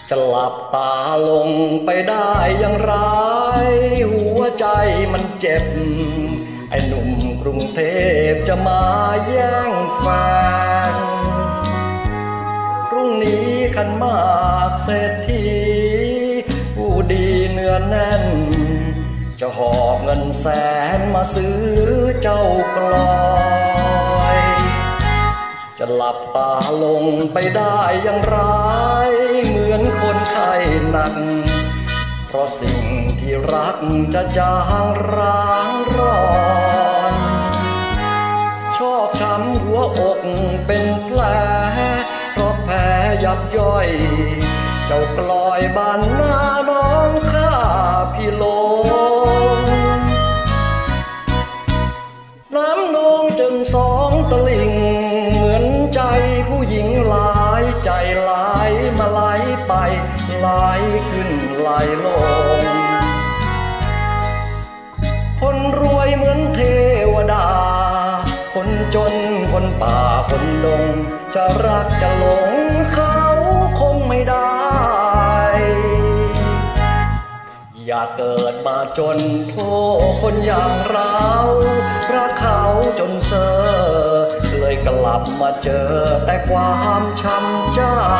จะหลับตาลงไปได้อย่างไรหัวใจมันเจ็บไอ้หนุ่มกรุงเทพจะมาแย่งแฟนพรุ่งนี้ขันมากเศรษฐีผู้ดีเนื้อแน่นจะหอบเงินแสนมาซื้อเจ้ากลอยจะหลับตาลงไปได้อย่างไรเหมือนคนไข้หนักเพราะสิ่งที่รักจะจางร้างร้อนชอกช้ำหัวอกเป็นแผลเพราะแผลยับย่อยเจ้ากลอยบานหน้าน้องข้าพี่ลงน้ำนองจึงสองตะลิ่งเหมือนใจผู้หญิงหลายใจไหลมาไหลไปไหลขึ้นไหลลงคนรวยเหมือนเทวดาคนจนคนป่าคนดงจะรักจะหลงเขาคงไม่ได้อย่าเกิดมาจนโทษคนอย่างเรารักเขาจนเซ่อเลยกลับมาเจอแต่ความช้ำใจ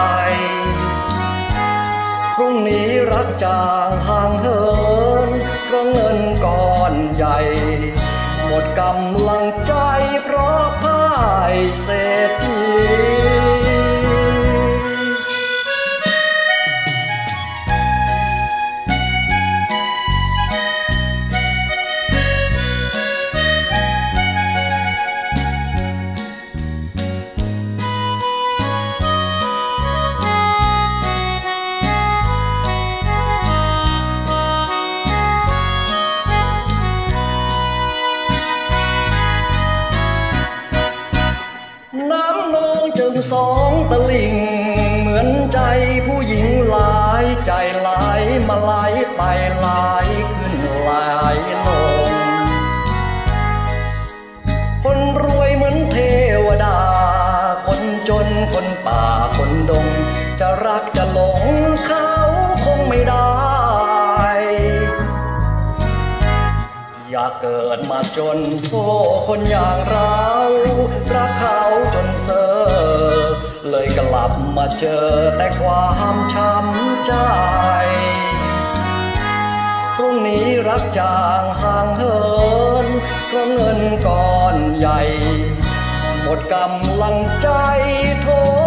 พรุ่งนี้รักจางห่างเหินเพราะเงินก้อนใหญ่หมดกำลังใจเพราะพ่ายเศรษฐีน้ำนองจึงสองตะลิ่งเหมือนใจผู้หญิงหลายใจไหลมาไหลไปไหลขึ้นไหลลงคนรวยเหมือนเทวดาคนจนคนป่าคนดงจะรักจะหลงเขาคงไม่ได้อย่าเกิดมาจนโทษคนอย่างเรารักเขาจนเซ่อเลยกลับมาเจอแต่ความช้ำใจพรุ่งนี้รักจางห่างเหินเพราะเงินก้อนใหญ่หมดกำลังใจโทษ